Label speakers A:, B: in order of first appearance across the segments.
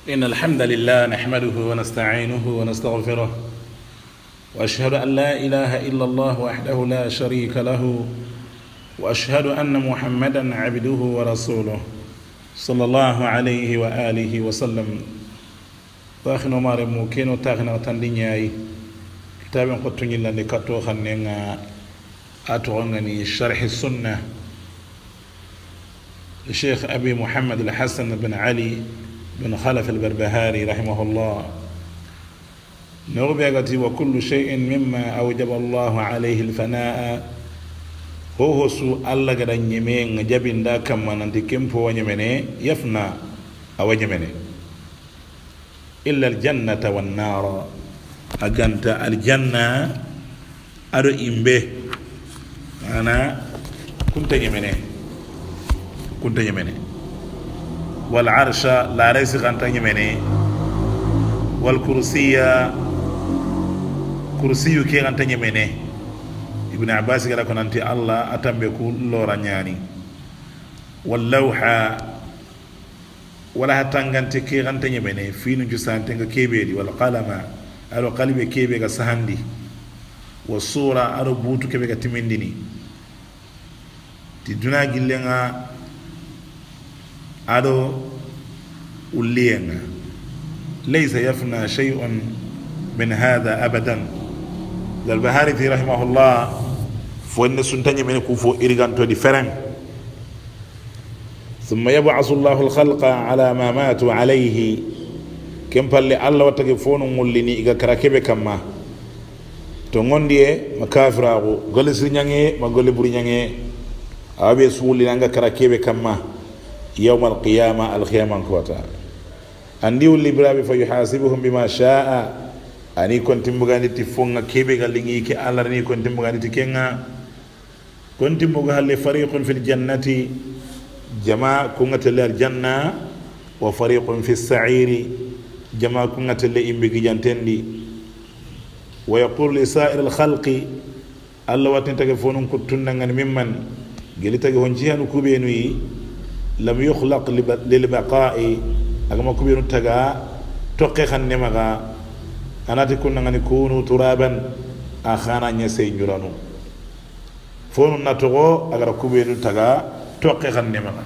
A: إن الحمد لله نحمده ونستعينه ونستغفره وأشهد أن لا إله إلا الله وحده لا شريك له وأشهد أن محمدا عبده ورسوله صلى الله عليه وآله وسلم. تاخنا مار موكينو تاخنا تندينياي كتاب قطني لنا كتو خنينا أتوغني شرح السنة الشيخ أبي محمد الحسن بن علي بن خلف البربهاري رحمه الله نربيغتي وكل شيء مما أوجب الله عليه الفناء هو سو الله قد نيمين جبين دا كما ننتي كمفو ونيميني يفنى أو نيميني إلا الجنة والنار أجنت الجنة أرو إمبه أنا كنت نيميني والعرش لا ريس غانتا نيميني والكرسية كرسي كي غانتا نيميني ابن عباس قال لكم أنت الله أتمبكو لورا نياني واللوحة ولا هتنغانتي كي غانتا نيميني في نجسان تنغ كيبيدي والقلم أرو قلبي كيبيغا سهندي والصورة أرو بوتو كيبيغا تمنديني تدنا جلنا أدو ولينا ليس يفنى شيء من هذا أبدا. البهاري رحمه الله فإن سنتني من كوفو إرغانتو ديفرن ثم يبعث الله الخلق على ما ماتوا عليه كم بالله الله وتكفون موليني إذا كراكبه كما تونغوندي مكافراغو غولي سرينيانغي ما غولي بورينيانغي أبي سولي نانغا كراكبه كما يوم القيامة الخيامة كوتا أنديو اللي فيحاسبهم بما شاء أني كنت مغاني تفونغ كيبه غالينغي كي ألرني كنت مغاني تكينغا كنت مغاني فريق في الجنة جماعة كنت الجنة وفريق في السعير جماعة كنت إمبكي جانتندي ويقول لسائر الخلق الله واتنتكفونون كتنغن ممن قلتك هنجيها نكوبينوي لم يخلق للبقاء أكما كبير تجا تقيخ النمغا أنا تكون نكون ترابا أخانا نسي نورانو فون نتغو أغرى كبير تجا تقيخ النمغا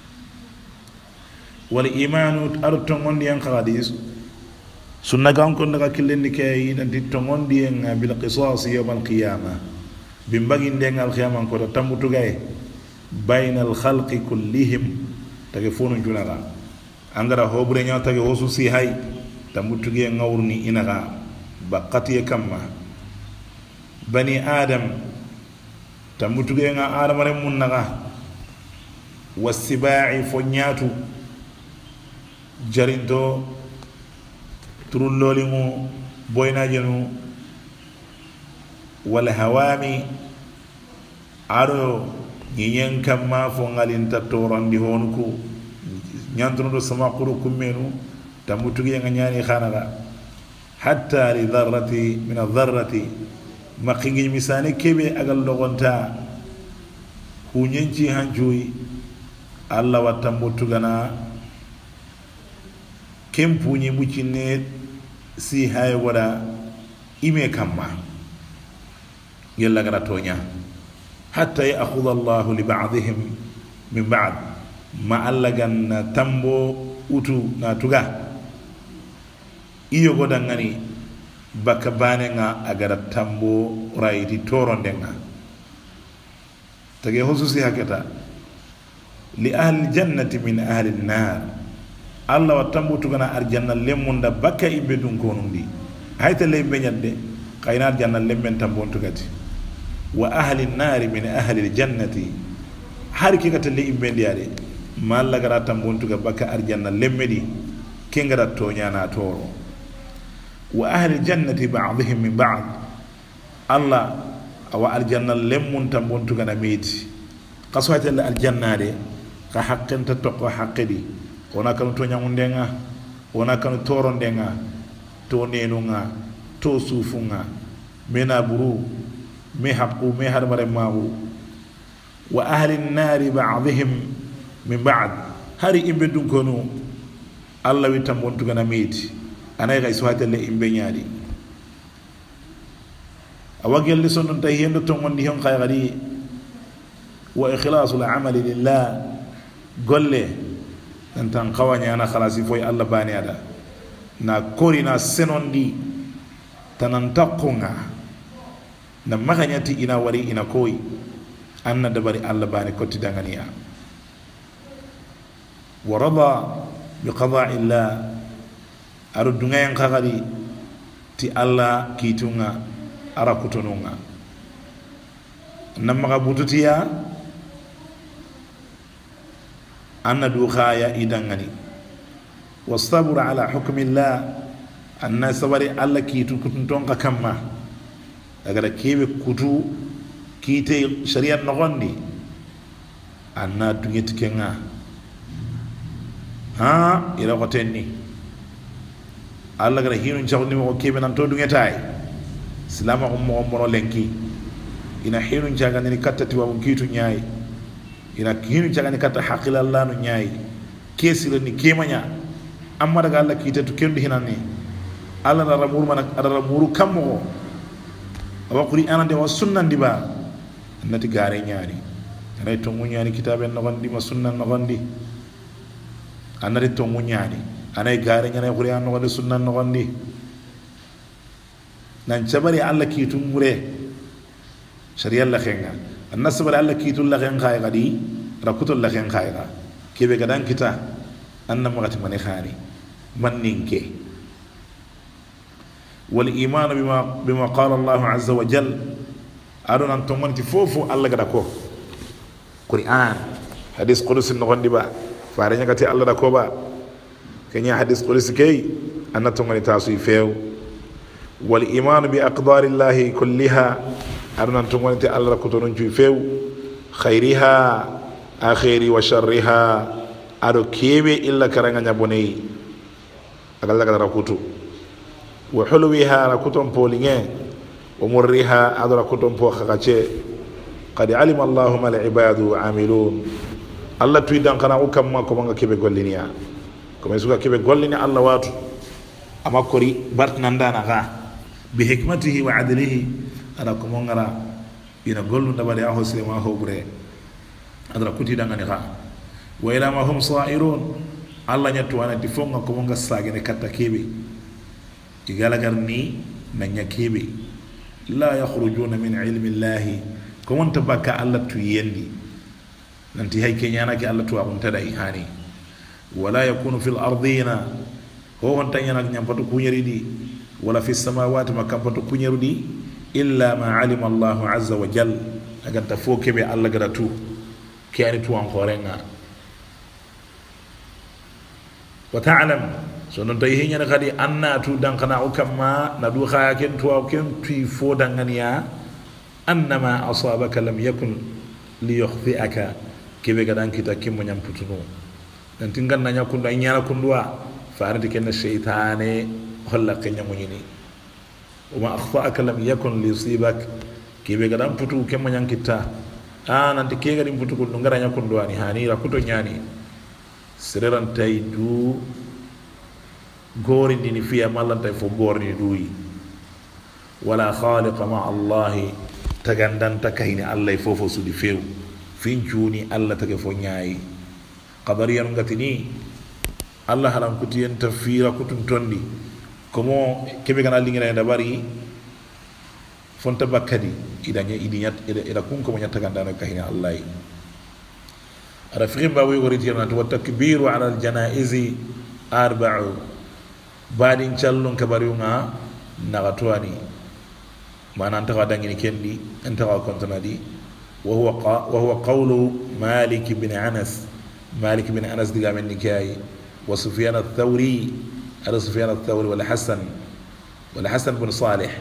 A: والإيمان أرتمون ديان خاديس سنة كان كنا كلن كي ننتي تمون ديان بالقصاص يوم القيامة بمبغين ديان القيامة كنا تموتو جاي بين الخلق كلهم تكفون جنرا angara hobre nya tage hosu si hay tamutuge ngawrni inaga baqati kamma bani adam tamutuge nga adam re munnaga wasibai fonyatu jarindo turullolimu boyna jenu wal hawami aro nyen kamma fo ngalinta torandi honku ñantuno do sama quru kumenu tamutugi nga ñani khanaga hatta li dharrati min adh-dharrati maqingi misani kebe agal logonta hunyenci hanjuyi alla watta mutugana kempuñi mucine si hay wada ime kamma yalla gara toña hatta ya'khudha Allahu li ba'dihim min ba'd ma alla ganna tambo utu na tuga iyo godangani baka bane nga agara tambo raiti toronde nga tage hususi hakata li ahli jannati min ahli an-nar alla wa tambo tugana arjanna lemunda baka ibbe dun konundi hayta lay benyadde kayna arjanna lemmen tambo tugati wa ahli an-nar min ahli al-jannati har kikata le ibbe ndiade malla gara tambuntuga baka arjanna lemmedi kengara toñana toro wa ahli jannati ba'dihim min ba'd allah awa aljanna lemmun tambuntuga na meeti qaswata aljanna de ka haqqenta tokko haqqedi wona kanu toñamundenga wona kanu torondenga to nenunga to sufunga mena buru me haqqu me harmare mawu wa ahli an-nar ba'dihim min ba'd hari imbe dun kono Allah wi tambontu gana meeti anay gay suhatelle imbe nyaadi awagel li sonon tay hendo to ngondi hon kay gadi wa ikhlasul amali lillah golle tan qawanya na khalasi foy Allah bani ada na korina senondi tanan taqunga na maganyati ina wari ina koy anna dabari Allah bani kotti danganiya wa rada bi qada'i Allah arudunga yang kagadi ti Allah kitunga ara kutonunga namma bututiya anna du khaya idangani wastabura ala hukmillah anna sabari Allah kitu kutuntonga kamma daga kebe kutu kite sharia nogondi anna dungeti kenga ha ila gotenni Allah gara hinun chawni mo kebe nan to dungetay silama mo mo lenki ina hinun jaga ni katati wa kitu nyaay ina hinun jaga ni katta haqil Allah no nyaay kesilo ni kemanya amma daga Allah kite to kendu hinani Allah na ramur man ada ramuru kammo awa qur'an de wa sunnan diba nati gare nyaari ray to munyani kitaben no gondi ma sunnan no gondi anari to munyani anay gare nyaani qur'an no gondi sunnan no gondi nan jabari Allah kitu mure sharia la khenga annasbari Allah kitu la khen khay gadi rakutul la khen khay ga kebe gadan kita annam magati mani khani manninke wal iman bima qala Allah azza wa jalla adon an tomanti fofu Allah gada ko qur'an hadis qudsi no gondi ba faare nyagati Allah da ko ba kenya hadis qudsi kay anna tomani tasu few wal iman bi aqdari Allah kullaha adon an tomanti Allah ko to non ci few khairiha akhiri wa sharriha ado kebe illa karanga nyabonei agalla gada rakutu wa hulwiha rakutum polinge wa murriha ado rakutum po khakache qad alima Allah ma al ibadu amilun Allah tuidan kana ukamma ko manga kebe golliniya ko mesuka kebe gollini Allah watu amakori bartnanda na ga bi hikmatihi wa adlihi ada ko mongara ina gollu dabale a hosle ma hobre adra kuti dangani ga wa ila ma hum sa'irun Allah nyatu wana difonga ko monga sagene katta kebe igala garni nanya kebe la yakhrujuna min ilmi Allah ko wonta baka Allah tu yendi nanti hay kenyana ki Allah tu abun tada ihani wala yakunu fil ardina ho wonta nyana nyampato kunyeridi wala fis samawati makampato kunyerudi illa ma alima Allah azza wa jal aga ta fo kebe Allah gada tu kiyani tu an khorenga wa ta'lam so non tay hinya khadi anna tu dankana ukamma na du khaya ken tu ken tu fo danganiya annama asabaka lam yakun liyukhfi'aka kebe gadan kita kimmo nyam putuno dan tingan nanya kunda nyana kundwa faradi ken shaytane holla kenya munyini uma akhfa'aka lam yakun liyusibak kebe gadan putu kimmo nyam kita nanti ke gadim putu ko ngara nya kundwa ni hani rakuto nyani sereran tay du gori dini fiya malanta fo gorni duyi wala khaliqa ma Allah tagandanta kahini Allah fofo sudi few fin juni Allah tage fo nyaay qadariyan ngatini Allah halam kutiyen tafira kutun tondi komo kebe kana lingira nda bari fonta bakadi idanya idinyat ida kun ko nyata gandana kahini Allah ara firim ba wi goriti na to takbiru ala al janaizi arba'u badin challon kabariunga nagatwani mana anta wadangini kendi anta wa kontanadi wa huwa qawlu Malik bin Anas diga men nikai wa Sufyan ath-Thawri wal Hasan bin Salih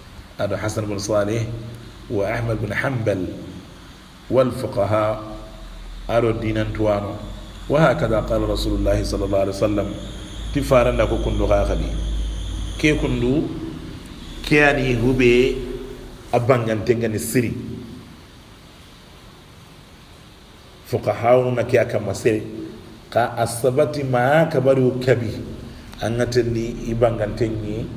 A: wa Ahmad bin Hanbal wal fuqaha aro dinan tuwano wa hakada qala Rasulullah sallallahu alaihi wasallam tifaran da ko kundu khadi ke kundu kiyani hube abangante ngani siri fuqahaunu na kiya kama siri ka asabati ma kabaru kabi angatendi ibangantenni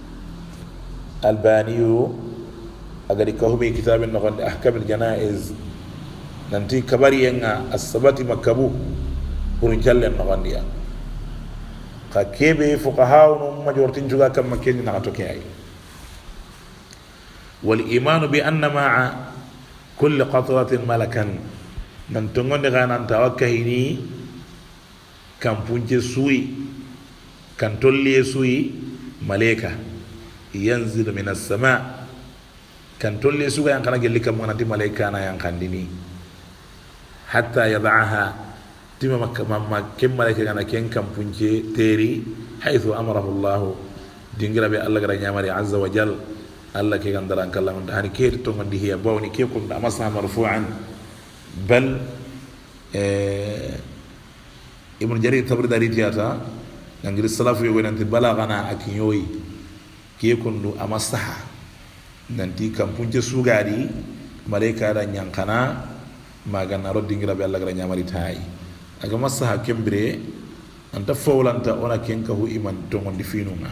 A: albaniyo agadi kahumi kitabin nogonde ahkamil janaiz nanti kabari yenga asabati makabu purun callen nogondiya ka kebe fuqaha no majortin juga kam makeni na to kay wal iman bi anna ma'a kulli qatratin malakan nan to ngonde ganan tawakkahini kam punje suyi kan tolli suyi malaika yanzilu minas sama' kan tolle suga yang kana gelli kam nanti malaika na yang kandini hatta yad'aha tima makka kem malaika kana ken kam punje teri haythu amarahu Allah dingira be Allah gara nyamari azza wa jal Allah ke gandaran kallam hani ke to ngandi hiya bawni ke ko da masa marfu'an bal ibn jarir tabri dari tiata ngir salafu yo nanti balagana akinyoyi ke kundu amasaha nanti kampunce sugadi malaika da nyankana magana roddingira be Allah gara nyamari tay aga masaha kembre anta fawlanta ona kenka hu iman to ngondi finunga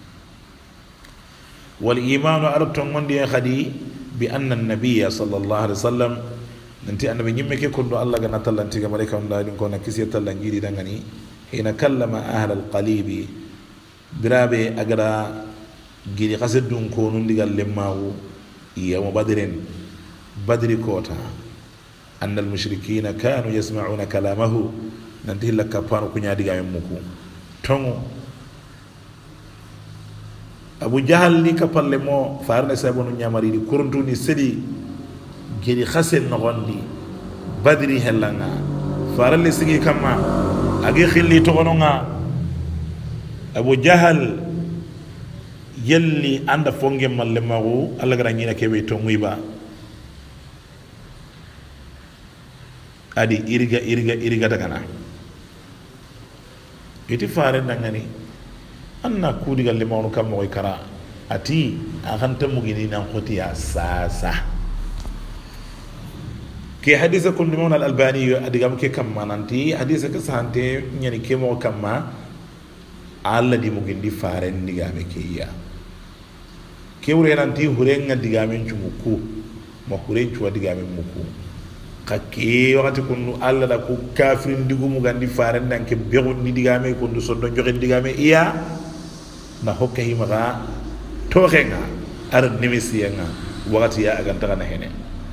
A: wal imanu ala to ngondi khadi bi anna an-nabiy sallallahu alaihi wasallam nanti annabi nyimme ke kondo Allah ga natallanti ga malaika on dadi ko na kisi tallangiri dangani hina kallama ahlal qalibi birabe agara giri qasadun ko nun digal lemmawu yawm badri kota anna al mushrikina kanu yasma'una kalamahu nanti lakka pano kunya diga muku tongo abu jahal ni kapalle mo farne sabonu nyamari di kuruntu ni sedi giri khasen no gondi badri helanga farale sigi kama agi khilli to gononga abu jahal yelli anda fonge malle magu alla gara nyina kebe to muiba adi iriga dagana iti fare dangani anna kudi galle mawno kam moy kara ati akhanta mugini nan khoti ya sasa ke hadisa kun dimon al albani adigam ke kam mananti hadisa ka sante nyani ke mo kamma alla di mugindi fare ndigame ke ya kewre nanti hurenga digamen cumuku ma huren cuwa digamen muku kake wakati kunu alla da ku kafirin digumu gandi faren dan ke begun ni digame kundu sondo joxe digame iya na hokke himaga toxenga ar nimisiyenga wakati ya aganta kana hene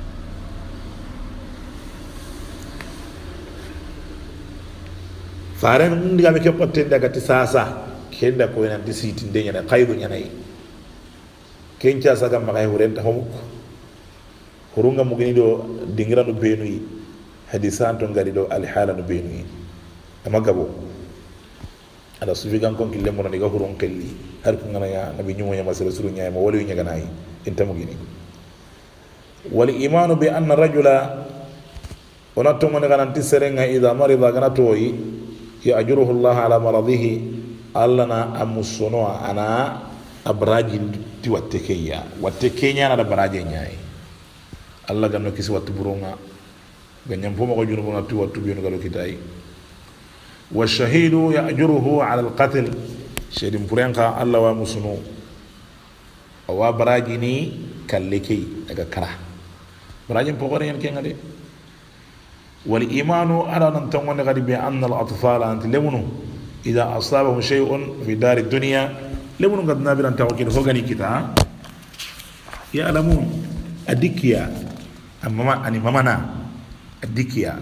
A: faren digame ke potte daga ti sasa kenda ko nanti siti ndenya na qaydu nyanai kenca saga magay hurenta homuk hurunga mugini do dingira no benui hadisan to ngari do al hala no benui amagabo ala sufigan kon kille mo niga hurun kelli har ko ngana ya nabi nyumo ya masala suru nyaay mo wali nyaga nay inta mugini wal imanu bi anna rajula ona to ngana kan tiserenga idha marida kana toyi ya ajruhu Allah ala maradihi allana amusuno ana abraji ti wattekeya na da baraje nyaay Allah ganno kisi wattu buronga ganyam fo mako junu bona tu wattu biyo ngalo kitai wa shahidu ya'juruhu 'ala al-qatl shedin purenka Allah wa musunu awa baraji ni kalleki daga kara baraji po gore yan kenga de wal imanu ala nan tawon gadi bi anna al-atfala ant lemunu idha asabahum shay'un fi dar ad-dunya lemunu gad nabiran tawkil ho gani kita ya'lamun adikiya amma ani mamana adikiya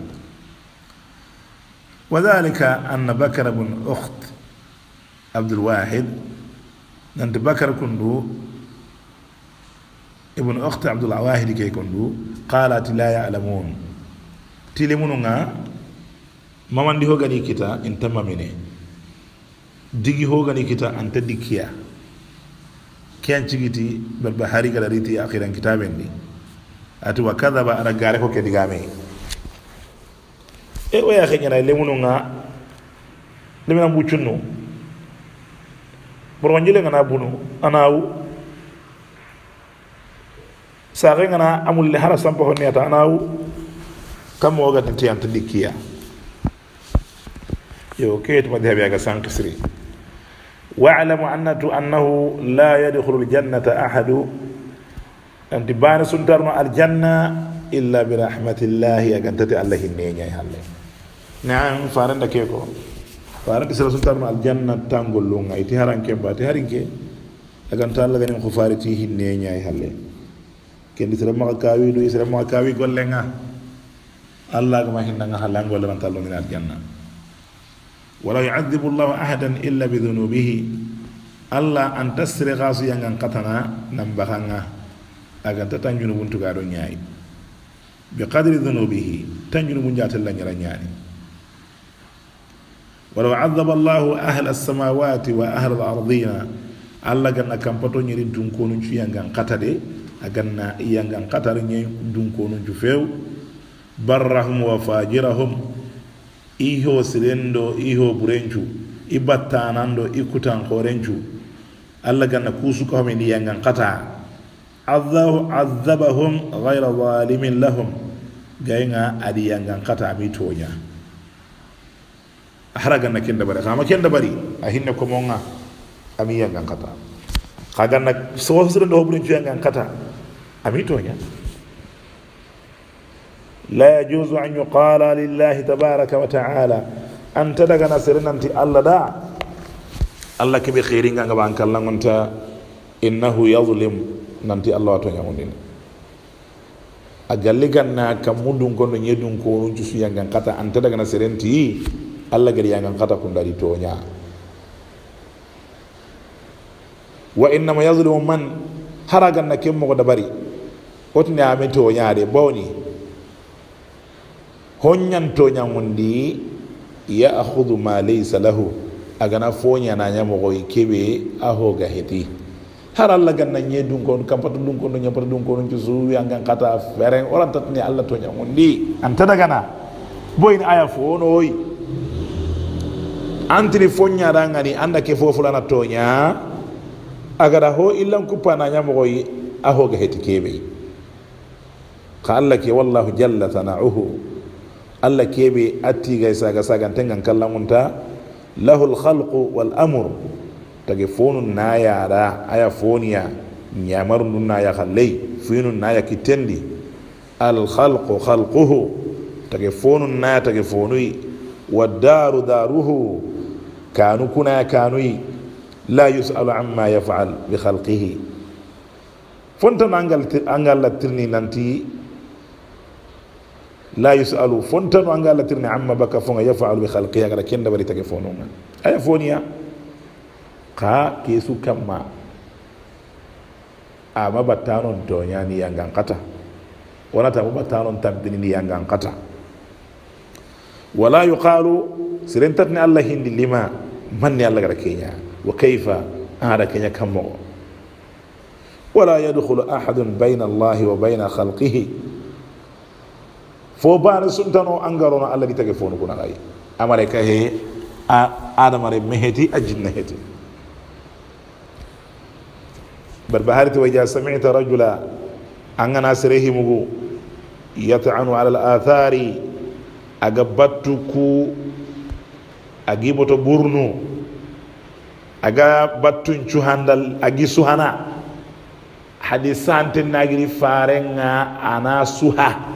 A: وذلك أن بكر بن أخت عبد الواحد أنت بكر كندو ابن أخت عبد الواحد كي كندو قالت لا يعلمون تلموننا ما من دي هو غني كتا انت ما مني ديغي هو غني كتا انت ديكيا كان تيجي بالبحري قال ريتي أخيرا كتابين دي أتو وكذب أنا غاركو كديغامي o ya khanyana lemunu nga lemina mbuchunu boronjile ngana bunu anawu sare ngana amul le hara sampo honeta anawu kam woga tanti ant dikiya yo kayit madhhabi aga sankisri wa'lamu annahu la yadkhulu aljannata ahadu anti bana suntarno aljanna illa bi rahmatillahi agantati allah hinneñay halle na'am faranda keko faranda sira suntarno aljanna tangollunga iti haranke mbati harinke aganta allah ganin ko fariti hinneñay halle kendi sira maka kawi do sira maka kawi gollenga allah gama hinnanga halango le man tallo min aljanna wala yu'adhibu allah ahadan illa bi dhunubihi allah an tasri ghasu yangan qatana nambahanga aganta tanjunu buntu gado nyaay bi qadri dhunubihi tanjunu bunjata la nyara nyaani wala yu'adhaba allah ahla as-samawati wa ahla al-ardina allah ganna kampato nyiri dun ko nun ci yangan qatade aganna yangan qatar nyay dun ko nun ju few barrahum wa fajirahum iho silendo iho burencu ibattanando ikutan korencu alla ganna kusu ko men yangan qata azabahum ghayra zalimin lahum gayna adi yangan qata mi tonya haraga na kenda bare kama kenda bari ahinne ko monga ami yangan qata kaganna so silendo burencu yangan qata ami tonya لا يجوز أن يقال لله تبارك وتعالى أنت دغنا سرنا أنت الله دا الله كبي خيرين غا بانك الله أنت إنه يظلم ننتي الله تو يامون أجل غنا كمودون كون نيدون كون جسو يانغان كاتا أنت دغنا سرنتي الله غري يانغان كاتا كون داري تونيا وإنما يظلم من هرغنا كم مو دبري وتني امي تونيا دي بوني honyan to nyamundi ya akhudhu ma laysa lahu agana fonya na nyamo ko kebe aho ga heti har Allah ganna nyedun ko kampatu dun ko nyapatu dun ko ci su yanga kata feren oran tatni Allah to nyamundi anta daga na boyni aya fo noy antri fonya dangani anda ke fofu lana tonya agada ho illan kupana nyamo ko aho ga heti kebe ka Allah ke wallahu jalla sana'uhu Allah kebe atti gay saga tengan kallamunta lahul khalqu wal amr tage fonun na yara aya foniya nyamar nun na ya khallai finun na ya kitendi al khalqu khalquhu tage fonun na tage fonui wad daru daruhu kanu kuna kanui la yusalu amma yaf'al bi khalqihi fonta angal latirni nanti لا يسألوا فونتن وانغا لترني عما بك فون يفعل بخلقها غدا كين دبري تك فونونا اي فونيا قا كيسو كما اما باتانون دنيا ني يانغان قتا ولا تا باتانون تبدني ني يانغان قتا ولا يقال سرنتني الله هندي لما من يالله غدا كينيا وكيف هذا كينيا كمو ولا يدخل احد بين الله وبين خلقه fo bana suntano angarono Allah di tage fonu kuna gai amare ka he adamare meheti ajinna heti barbaharti wajha sami'ta rajula angana sirehi mugu yata'anu ala al-athari agabattuku agiboto burnu aga battun cuhandal agi suhana hadisante nagiri farenga ana suha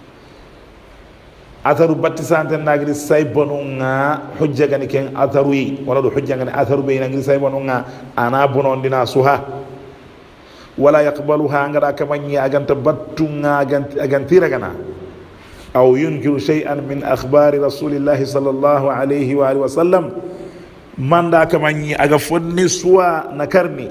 A: atharu battisante nagiri saybonunga hujja gani ken atharuyi wala do hujja gani atharu be nagiri saybonunga ana bonondina suha wala yaqbaluha ngara kamanyi aganta battunga agantira gana aw yunkiru shay'an min akhbari rasulillahi sallallahu alayhi wa alihi wa sallam manda kamanyi aga fonni suwa nakarni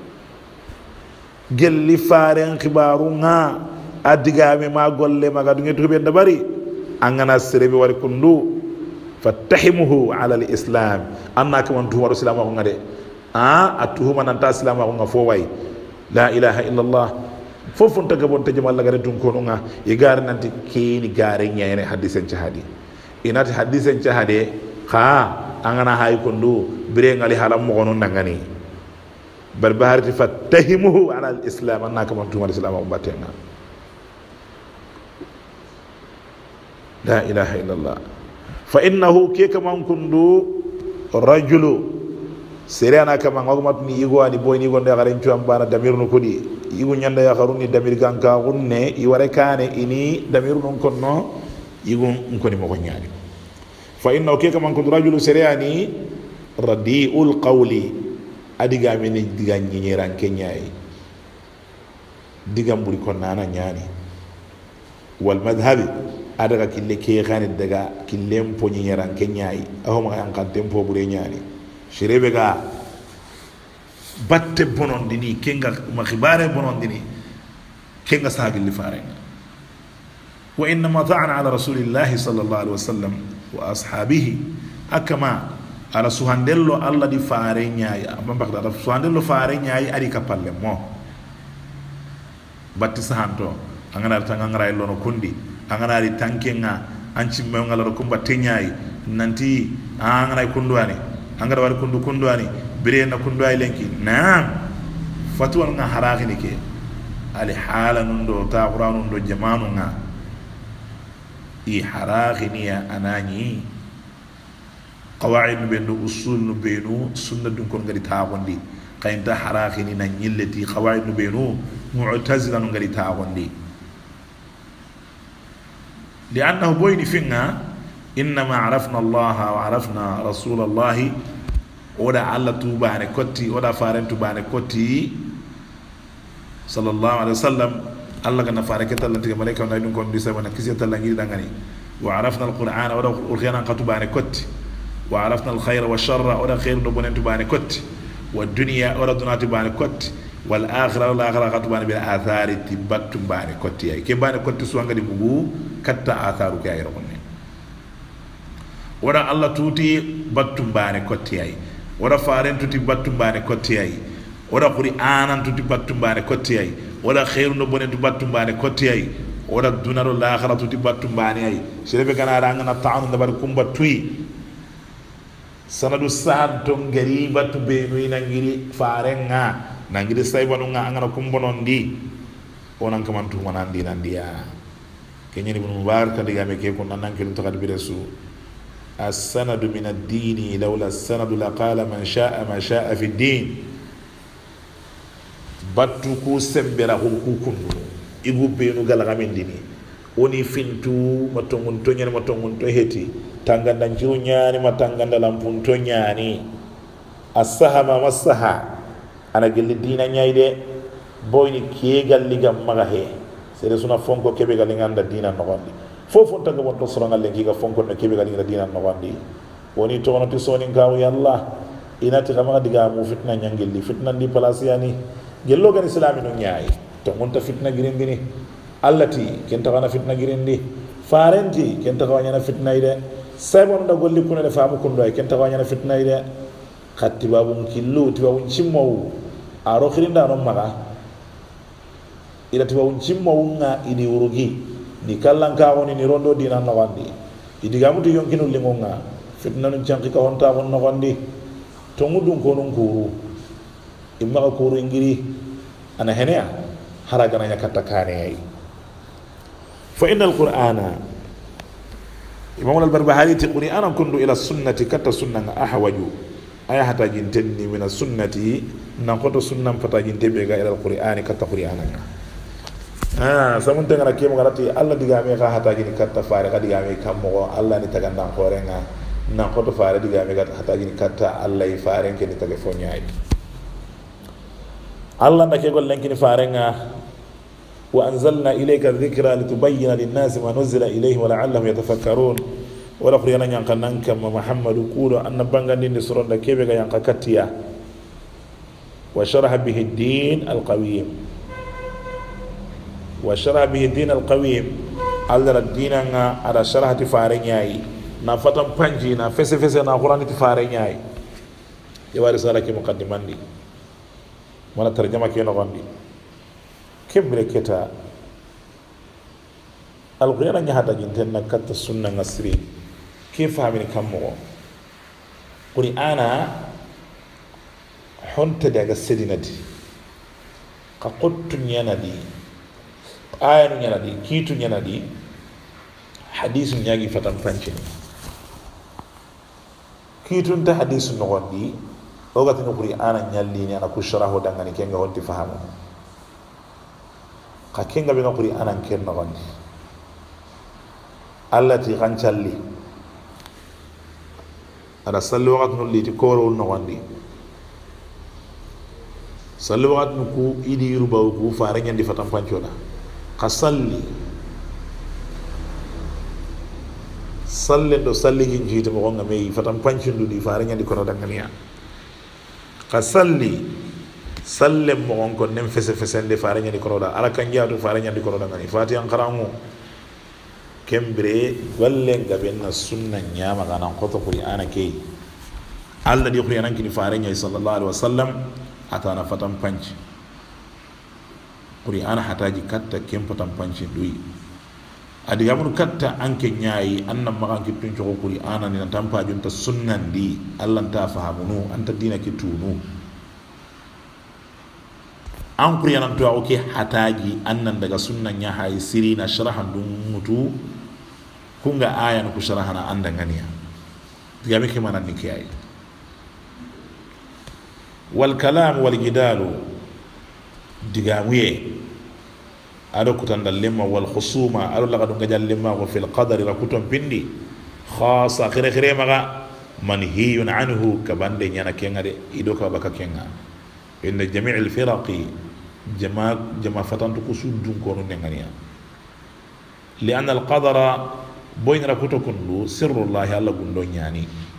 A: gelli faren khibarunga adigame ma golle maga dungeto be dabari angana serebe wari kundu fattahimuhu ala al-islam annaka man tuwaru islam ko ngade atuhuma nan ta islam ko nga fo way la ilaha illa allah fofun taga bon taji malla gare dun ko nga e gar nanti kini gare nyene hadisen ci hadi inati hadisen ci hade kha angana hay kundu bire ngali halam mo gonon nangani barbaharti fattahimuhu ala al-islam annaka man tuwaru islam ko batenga لا إله إلا الله innahu ke kaman kundu rajulu sere ana kama ngogmat ni igo ani boy ni gonde garen cuam bana damir no kodi igo nyanda ya haruni damir ganka gunne iware kane ini damir non konno igo ngoni mo ko nyaani fa innahu ke kama kundu rajulu sere ani radiul qawli adiga mini diga nyiran kenyai diga mburi kon nana nyaani wal madhhabi adaga kille ke khani daga killem po nyiran kenyai ahoma an kan tempo bure nyaani shirebe ga batte bonondini kenga makhibare bonondini kenga sagil farenga wa inma ta'ana ala rasulillahi sallallahu alaihi wasallam wa ashabihi akama ala suhandello alla di farenya ya mambakda ala suhandello farenya ay ari kapalle mo batti sahanto angana tanga ngara illo no kundi angana ri tankenga anci me ngala ko battenyai nanti angana kunduani angara war kundu ani bire na kundu ay lenki naam fatwa nga haraki ni ke ali hala nundo ta qur'an ndo jamanu nga i haraki ni anani qawaid benu usul benu sunna dun kon ngari ta gondi kayinta haraki ni na nyilleti qawaid benu mu'tazila ngari ta gondi لأنه بوين فينا إنما عرفنا الله وعرفنا رسول الله ودا الله توباني كوتي ودا فارن توباني كوتي صلى الله عليه وسلم الله كنا فاركت الله تيجي ملائكة ونايدون كون ديسا وانا كيسيت الله نجيل دعاني وعرفنا القرآن ودا القرآن كتباني كوتي وعرفنا الخير والشر ودا خير نبون توباني كوتي والدنيا ودا دنا توباني كوتي والآخرة والآخرة كتباني بالآثار تبت توباني كوتي كي باني كوتي سوانغ دي بوغو كتا آثارو كي أيروني wara Allah tuti battum bane kottiyai wara faren tuti battum bane kottiyai wara qur'anan tuti battum bane kottiyai wara khairu no bonen battum bane kottiyai wara dunaro l'akhirah tuti battum bane ai sirebe kana ranga na ta'anu da bar kumba tui sanadu sa'ad to ngari battu be no ina ngiri farenga nangiri saybanu nga angana kumbonon di onan kamantu manandi nandiya kenyani bunu mubarak diga me ke ko nan kirin to kadi biresu السند من الدين لولا السند لقال من شاء ما شاء في الدين باتوكو سمبرا حقوقكم igu benu galaga min dini oni fintu matongun to nyani matongun to heti tanganda njiru nyani matanganda lampun to nyani as-sahama was-saha ana gelli dina nyaide boyni ke galliga maga he sere suna fonko kebe galinganda dina nogondi fofo tanga wonto sorongal lengi ga fonko no kebe galinganda dina nogondi woni to wono ti soni ngaw yalla inati kama diga mu fitna nyangelli fitna ndi place yani gello gan islami no nyaay to monta fitna girindini allati kenta wana fitna girindi farenti kenta wana fitna ide sabon da golli kuna da famu kundo ay kenta wana fitna ide khatti babun killu tibabun cimmo aro khirinda non maga ila tibabun cimmo nga idi urugi ni kallan ka woni ni rondo dina no wandi idiga mutu yonkinu lingonga fitna nun canki ka honta won no wandi to mudun ko non kuru imma ko kuru ngiri ana henea haragana nyakata kane ay fa innal qur'ana imam al-barbahari ti qur'ana kundu ila sunnati kata sunna ahwaju aya hata jintenni min as-sunnati nan ko to sunnam fata jintebe ga ila al-qur'ani kata qur'ana samun tengara kemo garati alla diga me ga hata gini kata fare ga diga me kammo alla ni taganda horenga nan ko to fare diga me ga hata gini kata alla i fare ke ni telefonya ay Allah ndake gol lenkini farenga wa anzalna ilayka dhikra litubayyana lin-nasi ma nuzila ilayhim wa la'allahum yatafakkarun wala qur'ana yankanan kama muhammadu kudo annabanga ndi suronda kebe ga yankakatiya wa sharaha bihi ad-din al-qawim wa sharaha bihi ad-din al-qawim alla ad-dinanga ada sharahati farenyai na fatam panji na fese na qur'ani ti farenyai yawari salaki muqaddimandi mana tarjama ke nogondi kembre keta alqiyana nya hata jintenna katta sunna ngasri ke famini kammo qur'ana honta daga sedinati ka qottu nyanadi ayanu nyanadi kitu nyanadi hadisu nyagi fatan pancini kitun ta hadis no gondi o gati no qur'ana nyalli ni ana ku sharahu dangani kenga honti fahamu ka kenga be no qur'ana ken no gondi allati qancalli ada sallu waqt no liti koro no gondi sallu waqt no ku idi rubaw ku faare nyandi fatam pancoda qasalli salle do salli gi jiite mo gonga me fatam pancindu di faare nyandi kono dangania ka salli salle mo gon ko nem fese fesende faare nyandi kono da ala kan jaatu faare nyandi kono dangani fati an qaramu kembre walle ngabenna sunna nyama kana qoto qur'ana ke alla di qur'ana kini faare nyai sallallahu alaihi wasallam atana fatam panci qur'ana hataji katta kem fatam panci duyi adi yamru katta anke nyaayi annam maga kitun ko qur'ana ni tampa junta sunnan di allah ta fahamunu anta dina kitunu an qur'ana to oke hataji annan daga sunnan nya hay sirina sharahan dum mutu kunga ayan ku sharahana andanganiya digame ke manan ni kiyai wal kalam wal jidalu digamuye ado kutanda lemma wal khusuma ado laga dunga jal lemma ko fil qadari rakuton pindi khasa khire khire maga manhiyun anhu kabande nyana kenga de ido ka baka kenga inna jami' al firaqi jama fatantu kusudun ko non ngania li anna al qadara boyn rakuto kundu sirrullah alla gundo nyani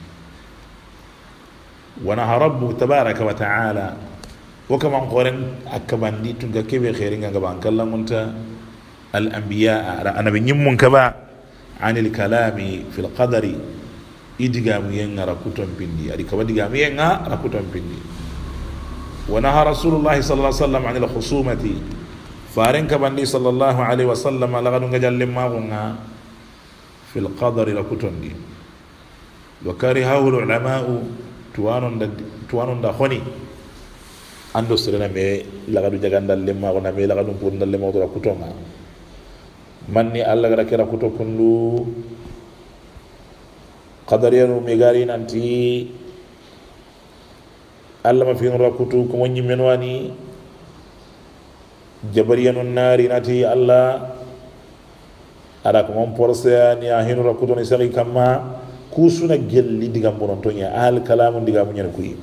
A: wa naha rabbu tabaraka wa ta'ala وكمان قرن أكبر دي تونغا كبير خيرين عن كلام أنت الأنبياء أنا بنيمون كبا عن الكلام في القدر إدغام ينغا ركوتون بندي أدي كبا دغام ينغا ركوتون بندي ونهى رسول الله صلى الله عليه وسلم عن الخصومة فارن كبندي صلى الله عليه وسلم لغدون جل ما في القدر ركوتون دي وكرهه العلماء توانون دا خوني ando sirena me lagadu jagandal lemma ko na me lagadu pundal lemma to rakutonga manni alla gara kera kuto kundu qadariyanu me gari nanti alla ma fi rakutu ko wonni menwani jabariyanu nari nati alla ada ko mon porse ni ahinu rakuto ni sari kama kusuna gelli digam bonon tonya al kalamu digam nyen kuyi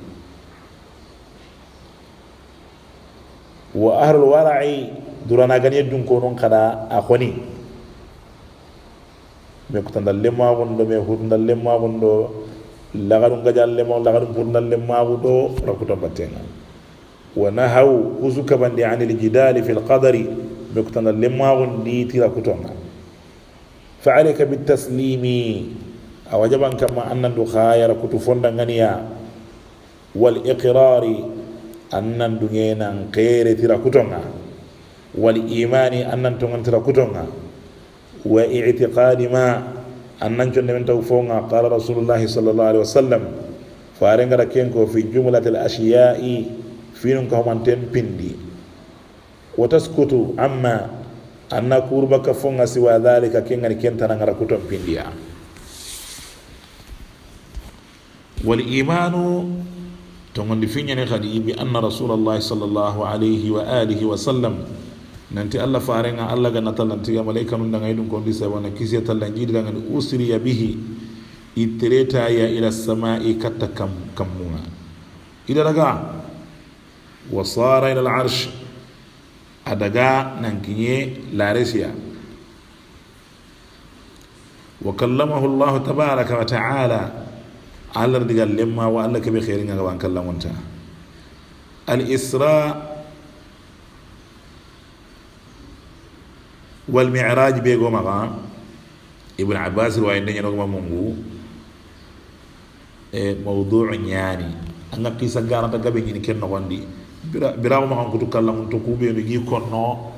A: wa ahlul wara'i durana gani dun ko non kada akhoni me ko tan dalle ma wondo me hut dalle ma wondo lagaru ngajal le mo lagaru pur dalle ma wudo rakuto batena wa nahaw uzuka bandi anil jidali fil qadari me ko tan dalle ma wondi ti rakuto na fa alayka bit taslimi awajaban kama annan du khayra kutu fonda ganiya wal iqrari annan dungenan kere tira kutonga wal imani annan tongan tira kutonga wa i'tiqadi ma annan jonde men taw fonga qala rasulullah sallallahu alaihi wasallam farenga rakenko fi jumlatil ashiya'i finun ka manten pindi wa taskutu amma anna kurba ka fonga siwa dhalika kenga kentana ngara kuton pindiya wal imanu تونغ فيني خدي بأن رسول الله صلى الله عليه وآله وسلم ننتي الله فارنا الله جنة ننتي ملائكة من دعائهم كوندي سوانا كيسية تلنجيد دعان أسري به إتريتا يا إلى السماء كتكمونا إذا رجع وصار إلى العرش أدعى ننكيه لارسيا وكلمه الله تبارك وتعالى Allah digal lemma wa Allah kebe khairin ga wan kallan wanta al isra wal mi'raj be go maga ibn abbas wa inda nyano ma mungu mawdu'un yani anga kisa garanta gabe ni ken no gondi birawo ma ko to kallan to kube be gi konno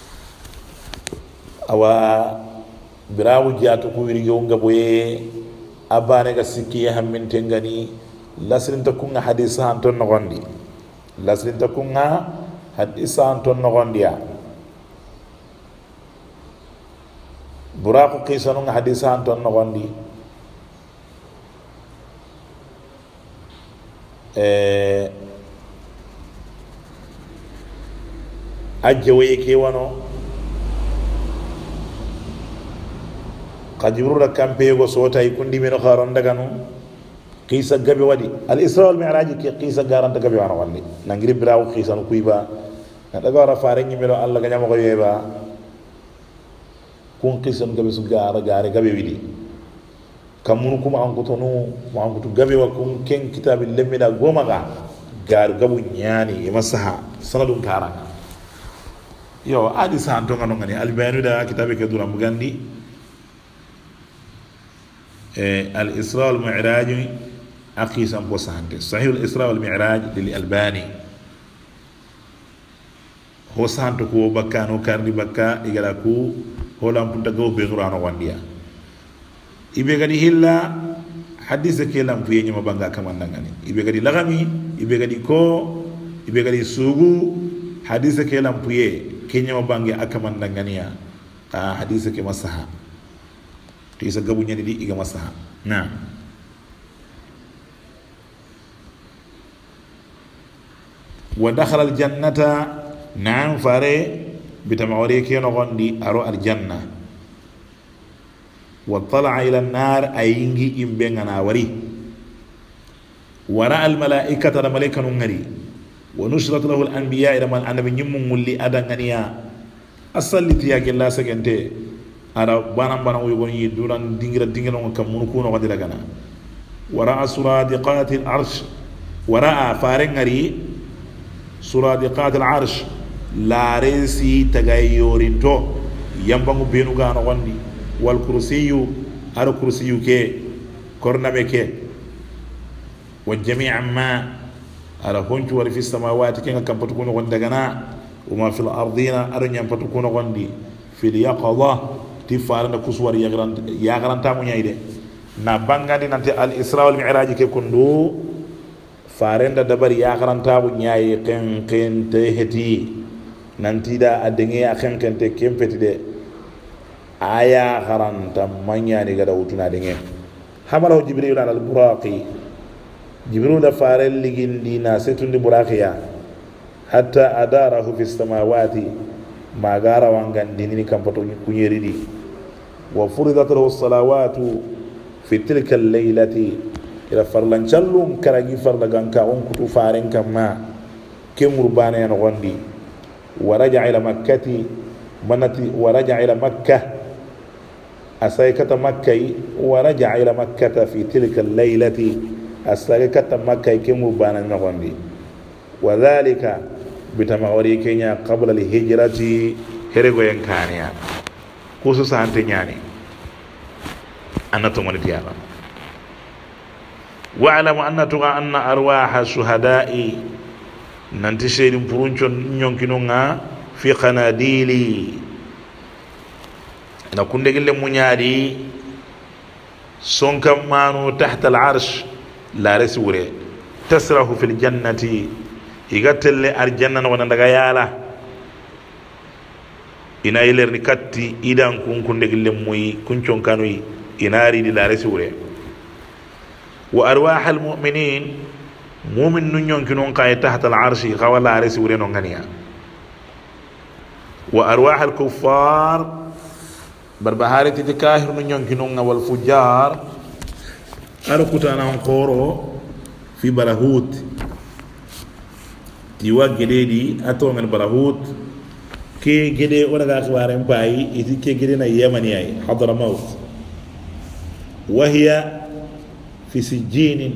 A: awa birawo jaatu ko wiri go ngaboye abane ga sikki ya hammin tengani lasrin takunga hadisa anton nogondi lasrin takunga hadisa anton nogondi ya buraku qisanu hadisa anton nogondi ajjawaye ke wano ka jibrila kampeyego sotay kundimeno haron daganu qisa gabe wadi al isra wal mi'raj ke qisa garanta gabe wana walli nangiri birawo qisa no kuyba na daga wara fare nyimelo alla ga nyamo ko yeba kun qisa gabe su gara gare gabe widi kamunu kuma an kutonu ma an kutu gabe wa kun ken kitabil lemida goma ga gar gabu nyani e masaha sanadun karanga yo adi sa to ngano ngani albanu da kitabe ke duram gandi al isra wal mi'raj aqisa posante sahih al isra wal mi'raj lil albani ho santo ko bakkano kardi bakka igala ku holam punta go be qur'ano wandiya ibe gadi hilla hadise ke lam puye nyama banga kamandangani ibe gadi lagami ibe gadi ko ibe gadi sugu hadise ke lam puye kenya bangi akamandanganiya hadise ke masaha to isa gabu nyani di iga masaha na wa dakhala al jannata na'am fare bitamawari ke no gondi aro al janna wa tala'a ila an-nar ayingi imbe ngana wari wara al malaikata da malaikanu ngari wa nushrat lahu al anbiya ila man annabi nyimmu mulli adangania asalliti ya gella sagente ara banam banam wo goni duran dingira no kam mun ko no gadi lagana wara suradiqat al arsh wara farengari suradiqat al arsh la resi tagayorinto yambangu benu ga no gondi wal kursiyu ar kursiyu ke kornabe ke wa jami'an ma ala honcu wari fi samawati kenga kam patu kuno gonda gana wama fil ardina arnya patu kuno gondi fil yaqadha tifaranda kuswar ya garanta mu nyayde na bangandi nante al isra wal mi'raj ke kundu farenda dabar ya garanta bu nyayi ken te heti nanti da adenge ya ken te kempeti de aya garanta manya ni gada utuna denge hamalo jibril al buraqi jibril da farel ligindi na setundi buraqiya hatta adarahu fi samawati magara wangandi ni kampato kunyeridi wa furidat lahu salawatu fi tilka al-laylati ila farlan challum karagi farla ganka on kutu faren kamma kemur bana yan gondi wa raja'a ila makkati manati wa raja'a ila makkah asaykata makkay wa raja'a ila makkata fi tilka al-laylati asaykata makkay kemur bana yan gondi wa dhalika bitamawari kenya qabla al-hijrati herego yankaniya kusu sante nyani annato mon tiyaba wa'lamu anna arwaha shuhada'i nanti shedin purunchon nyonkinonga fi qanadili na kunde gille munyadi sonkam manu tahta al-arsh la resure tasrahu fil jannati igatelle arjanna no daga yala ina ilerni katti idan kun kunde gille muy kuncon kanui inari di la resure wa arwah al mu'minin mu'min nun yonkinon kay tahta al arshi khawala resure no ngania wa arwah al kuffar barbahari titikahir nun yonkinon wal fujar arukutana qoro fi barahut tiwa gededi ato men barahut ke gede ona ga akhbaren pai iti ke gede na yamani ay hadramaut wa hiya fi sijin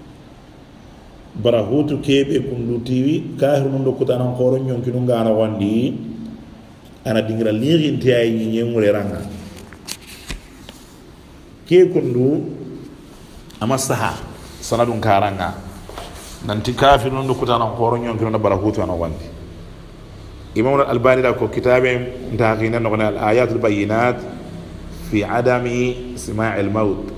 A: barahut kebe kundutiwi kahir mun dokutana qoro nyonkinu ngana wandi ana dingra lirin ti ay nyemure ranga ke kundu amasaha sanadun karanga nanti kafirun dokutana qoro nyonkinu na barahutu ana wandi imam al-albani da ko kitabe ntaqina no al ayat al bayinat fi adami sima' al maut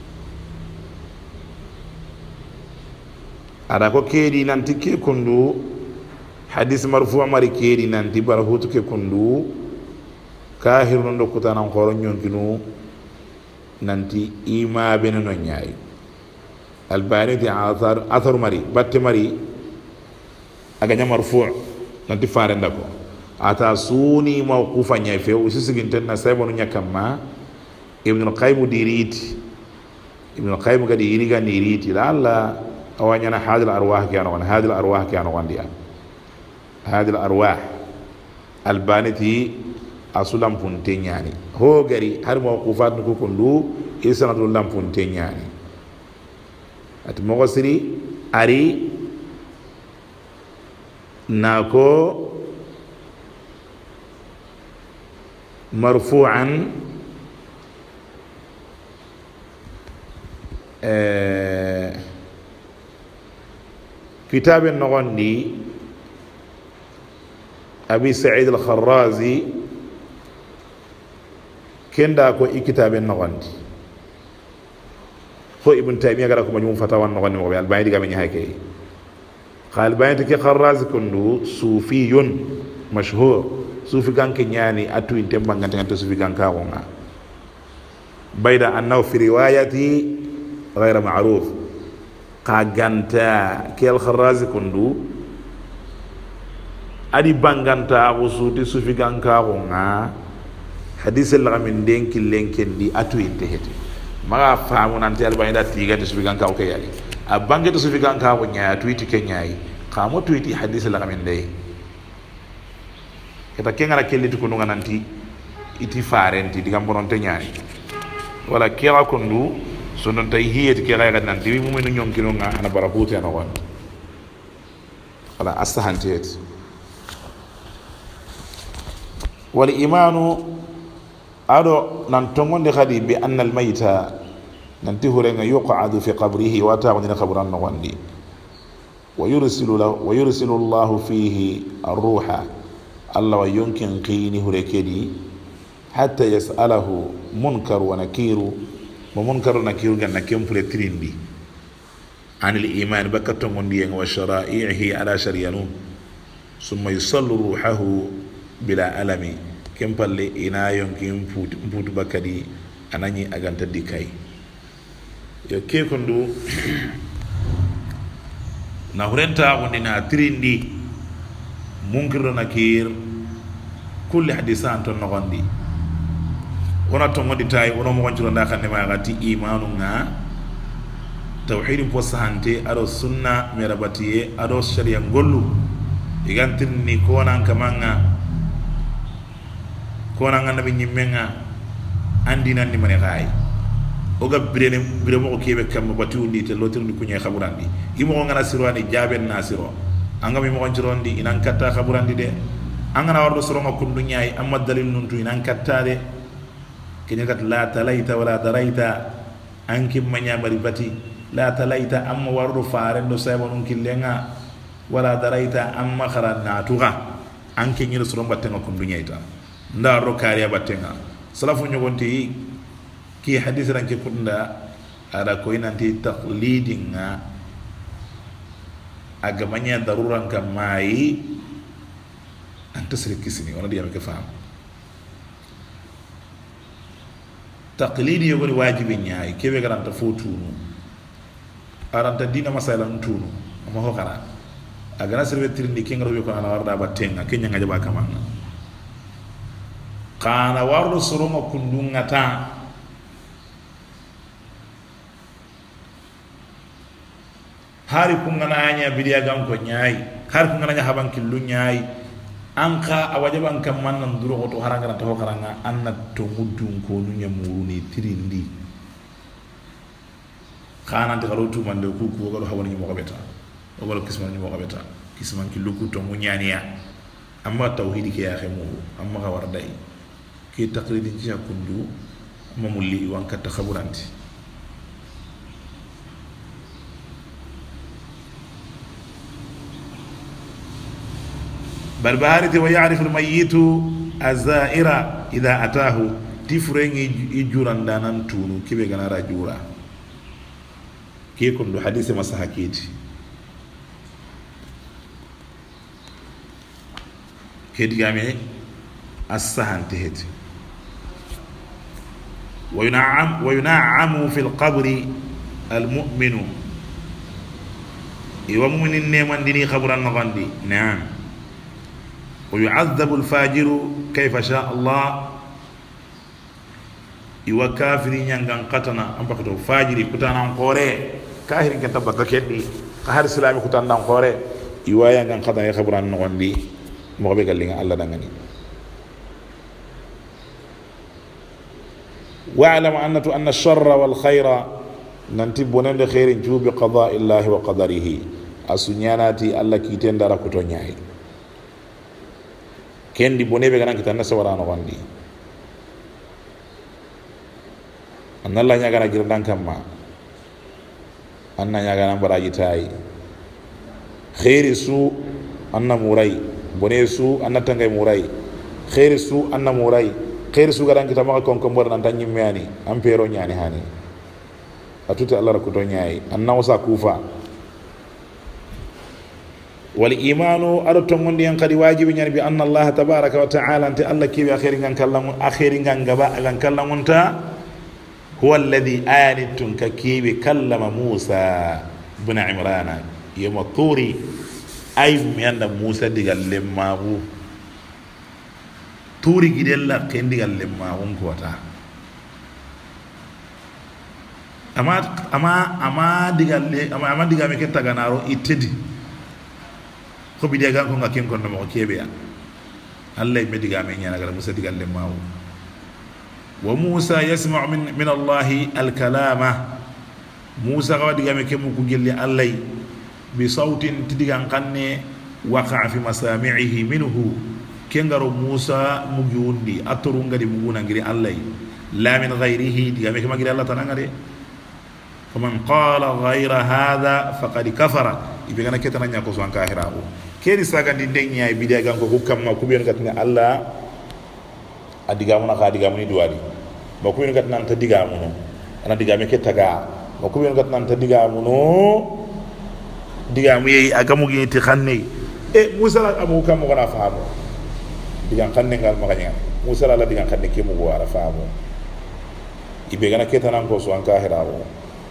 A: ada ko kedi nanti ke kundu hadith marfu' mari kedi nanti barahutu ke kundu kahirun dokutana qoro nyonkinu nanti ima beneno nyaay albani ti athar mari batte mari aganya marfu nanti farenda ko ata suni mawqufa nya fe usisigin na saybonu nyakamma ibn al-qayyim diriti ibn al-qayyim gadi iriga niriti la awanya na hadil arwah kiyano wan hadil arwah kiyano wan dia hadil arwah albani ti asulam punte nyani ho gari har mawqufat ko kundu isanatu lam punte nyani at mogosiri ari nako marfu'an كتاب النغندي أبي سعيد الخرازي كندا كو كتاب النغندي هو ابن تيمية قال لكم مجموع فتاوى النغندي مغبي البعيد قام يحكي قال البعيد كي خرازي كندو صوفي مشهور صوفي كان كنياني أتو انتم بانغان صوفي كان كاغونا بيد أنه في روايتي غير معروف kaganta kel kharazi kundu adi banganta usuti sufi ganka nga hadith la min denki lenken di atu intehete maga famu nanti albayda tiga sufi ganka ko yali abangete sufi ganka ko nya tweet kenyai kamo tweet hadith la min dey keta kenga kelli ko nunga nanti iti farenti diga bononte nyaani wala kira kundu sonon tay hiyeti ke gayga nan diwi mu menu ñonkino nga ana barakuti ana wan wala asahantet wal imanu ado nan tongonde khadi bi anna al mayta nan tihure nga yuqadu fi qabrihi wa ta'udina qabran no wandi wa yursilu Allah fihi ar-ruha Allah wa yunkin qini hurekedi hatta yas'alahu munkar wa nakiru ومنكر نكير جن نكيم فلتريندي عن الإيمان بكتم ونديان وشرائعه على شريانون ثم يصل روحه بلا ألم كم بالله إنا يمكن فوت بكدي أنني أجنت ديكاي يكيف كندو نهرنتا وندينا تريندي منكر نكير كل حديثان تنغندي wana tongo di tay wono mo wanculo nda xane ma gati imanu nga tawhid po sante ado sunna merabatiye ado sharia ngollu igantin ni kona kamanga nabi nyimmenga andina ni mane gay oga bire mo ko kebe kam batu ndi te lotir ni kunya khaburandi imo ngana sirwani jaben nasiro anga mi mo wanculo ndi inan katta khaburandi de anga na wardo soro ma kundu nyaay amma dalil nuntu inan katta de kenyakat la talaita wala daraita anki manya maribati la talaita amma warru farendo saybonun killenga wala daraita amma kharana tuga anki nyiro soro battenga kundunya ita nda ro kariya battenga salafu nyogonti ki hadith ranke kunda ada ko inanti taqlidinga aga manya daruran kamai antasri kisini wala diam ke faham taqlidi yogoni wajibi nyaay kebe garanta fotunu aranta dina masala ntunu amma ho kara agana serbe tirindi kenga robe ko ana warda battenga kenya ngaja ba kamanga kana wardo soronga kundunga ta hari kungana anya bidiya gam ko nyaay har kungana nya haban killu nyaay anka awajaban kam man nan duro to haranga to haranga anna to muddun ko nunya muruni tirindi khana de galo tu mande ku ko galo hawani mo gabeta o galo kisman mo gabeta kisman ki luku to munyaniya amma tauhid ke ya khemu amma ga wardai ki taqlidin ci kundu amma mulli wan ka takhaburanti بربارتي ويعرف الميت الزائرة إذا أتاه تفرين يجوران دانان تونو كيف يغنى رجورا كي يكون حديث مسحكيت كي تغامي السهن تهت وينعم في القبر المؤمن iwa muminin nemandini khaburan nogondi naam wa yu'adhabu al-fajiru kayfa sha Allah iwa kafiri nyangan katana ambakato fajiri kutana qore kahiri ke tabaka keddi kahar islami kutana qore iwa yangan katana khaburan nogondi mo be gallinga Allah dangani wa'lam anna ash-sharra wal khayra nanti bonande khairin jubi qada illahi wa qadarihi asunyanati Allah kiten dara kuto nyaay kendi bonebe ganan kitanna sawara no wandi anna Allah nyaga na girdan kamma anna nyaga na baraji tay khairi su anna murai bone su anna tangay murai khairi su anna murai khairi su garan kitama ko mbor nan tan nyimani ampero nyani hani atuti Allah rakuto nyaay anna wasa kufa wal imanu aratongondi yan kadi wajibi nyani bi anna Allah tabaraka wa ta'ala anti Allah kibi akhiri ngan kallam akhiri ngan gaba ngan kallamunta huwa alladhi anitun kakibi kallama Musa ibn Imran yawma turi ay miyanda Musa digal lemmagu turi gidella kendigal lemmagu ko wata ama digame ke taganaro ittedi ko bidega ko ngakin ko no kebe ya Allah me digame nyana gara Musa digalle mawu wa Musa yasma'u min Allah al-kalama Musa ga digame ke mu ko gelli Allah bi sautin tidigan kanne waqa fi masami'ihi minhu kengaro Musa mu giundi aturu ngadi mu guna ngiri Allah la min ghayrihi digame ke magiri Allah tananga de faman qala ghayra hadha faqad kafara ibigana ketana nyako so an kahirawo kedi saga ndi denya e bidia ganko hukam ma kubiyon katna Allah adiga mona ka diga moni duwadi ba kubiyon katna ta diga mono ana diga me ketaga ba kubiyon katna ta diga mono diga mu yi agamu gi ti xanne e Musa la amu kam ko na faamu diga xanne ngal maganya Musa la diga xanne ke mu go ara faamu ibigana ketana ko so an kahirawo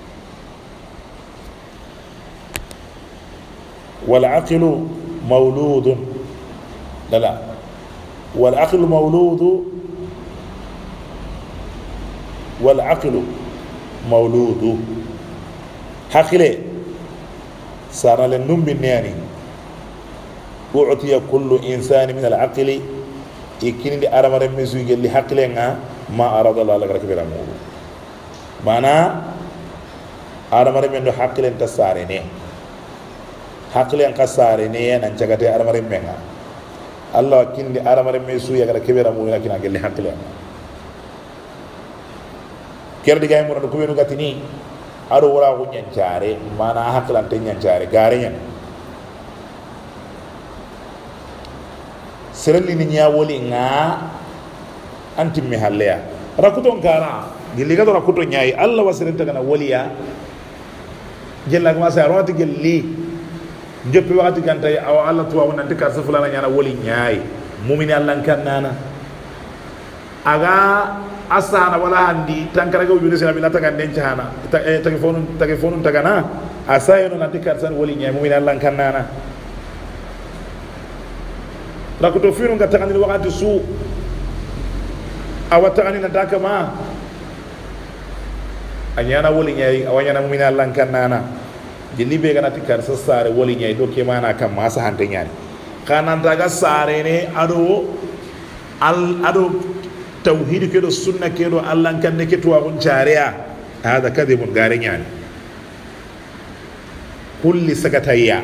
A: والعقل مولود لا والعقل مولود حقله صار للنم بالنياني أعطي كل إنسان من العقل يكين دي أرمى رمزوي اللي حقله ما أراد الله لك ركبه رموه معنى أرمى رمزوي حقله تساريني hakle en kasare ne nan jagate aramare menga Allah kindi aramare me su yaga kebera mu nakina gelle hakle ker diga mo ko wenu gatini aro wala ko nyancare mana haklan te nyancare gare nyen sereli ni nya woli nga anti mi halleya rakuton kara gilli ga rakuton nyai Allah wasirenta kana woliya gella ma sa rawati gelli joppi wakati gantay aw Allah tuwa wonante kar sa fulana nyana woli nyaay mumini Allah kan nana aga asana wala handi tankara go jure sina bilata kan den chana telefonun tagana asayo nanti kar san woli nyaay mumini Allah kan nana rakuto firu ngata kan wakati su awata kan nataka ma anyana woli nyaay awanyana mumini Allah kan nana jeli be gana tikar sa sare woli nyai do ke mana kam masa hante nyani kanan daga sare ne ado tauhid ke do sunna ke do Allah kan ne ke to agun jariya hada kadibun gare nyani kulli sakatayya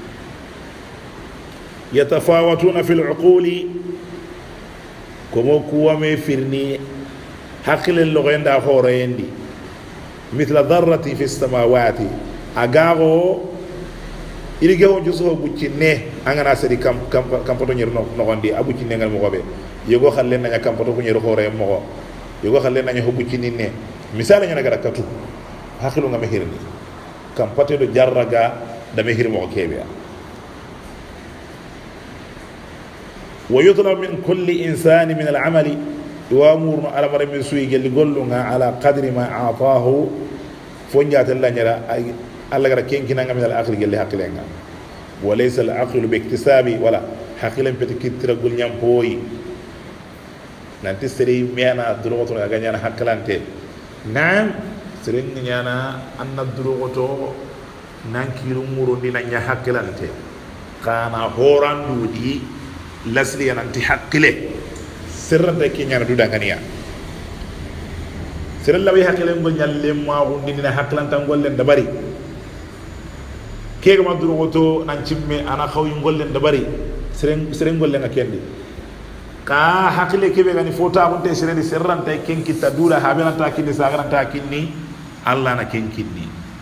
A: yatafawatuna fil uquli komo kuwa me firni hakilel lo genda horoyendi mithla dharrati fi samawati agago irige on juso buccinne angana sedi kampoto nyer no gondi abuccinne ngal mo gobe yogo khalle nanya kampoto ko nyer hore mo yogo khalle nanya ho buccininne misala nyana gara katu hakilu ngam hirni kampate do jarraga dame hirmo kebe wa yutlab min kulli insani min al-amali وامر على مرمي سوي جل قولنا على قدر ما اعطاه فنجات الله نرى alla gara kenkinanga min al aqli gelli haqilenga walaysa al aqlu bi iktisabi wala haqilen peti kittira gul nyam poyi nanti seri mena durogoto ga nyana haqilante nan seri nyana anna durogoto nan kiru muro dina nya haqilante kana horandudi lasli nanti haqile sirrande ki nyana duda ganiya siralla wi haqilen gol nyalle ma gundina haqilanta gollen dabari kega maduro goto nan cimme ana xawi ngollen dabari seren gollen ga kendi ka haqile kebe gani fota bunte sereni serranta ken kitta dula habena ta kinni sagara ta kinni alla na ken kinni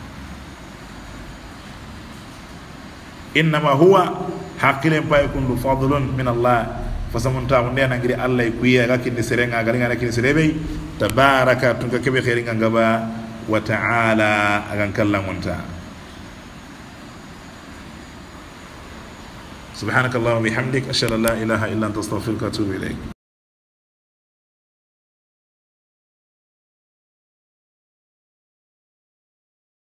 A: inma huwa haqile pa yakunu fadlun min allah fasamunta hunde na ngiri allah kuya ga kinni serenga ga ngana kinni serebe tabaraka tunka kebe khairinga ngaba wa ta'ala agan kallamunta سبحانك اللهم وبحمدك أشهد أن لا إله إلا أنت أستغفرك وأتوب إليك